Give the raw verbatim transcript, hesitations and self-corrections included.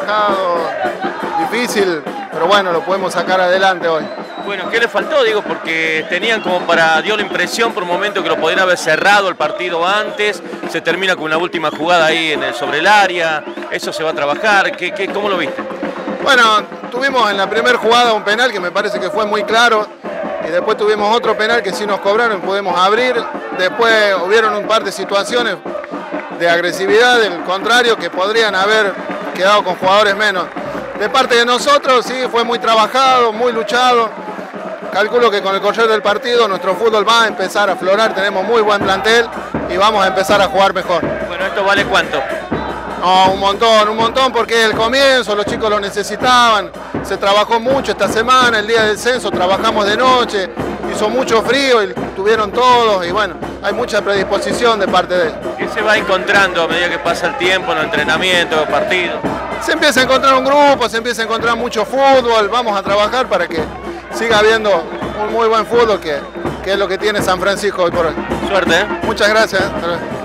trabajado, difícil, pero bueno, lo podemos sacar adelante hoy. Bueno, ¿qué le faltó? Digo, porque tenían como para, dio la impresión por un momento que lo podrían haber cerrado el partido antes, se termina con una última jugada ahí en el, sobre el área, eso se va a trabajar, ¿Qué, qué, ¿cómo lo viste? Bueno, tuvimos en la primera jugada un penal que me parece que fue muy claro, y después tuvimos otro penal que sí nos cobraron, pudimos abrir, después hubieron un par de situaciones de agresividad del contrario que podrían haber quedado con jugadores menos. De parte de nosotros sí fue muy trabajado, muy luchado. Calculo que con el correr del partido nuestro fútbol va a empezar a aflorar, tenemos muy buen plantel y vamos a empezar a jugar mejor. Bueno, ¿esto vale cuánto? No, un montón, un montón porque es el comienzo, los chicos lo necesitaban, se trabajó mucho esta semana, el día del censo trabajamos de noche, hizo mucho frío y tuvieron todos y bueno, hay mucha predisposición de parte de él. ¿Qué se va encontrando a medida que pasa el tiempo en los entrenamientos, los partidos? Se empieza a encontrar un grupo, se empieza a encontrar mucho fútbol, vamos a trabajar para que siga habiendo un muy buen fútbol que, que es lo que tiene San Francisco hoy por hoy. Suerte, ¿eh? Muchas gracias.